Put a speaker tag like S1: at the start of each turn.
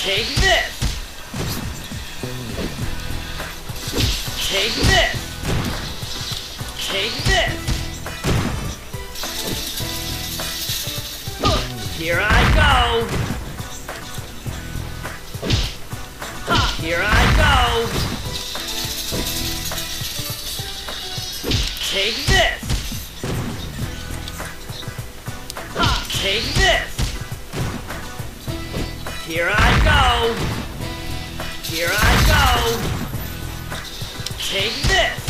S1: Take this! Take this! Take this! Here I go! Ha! Here I go! Take this! Ha! Take this! Here I go! Here I go! Take this!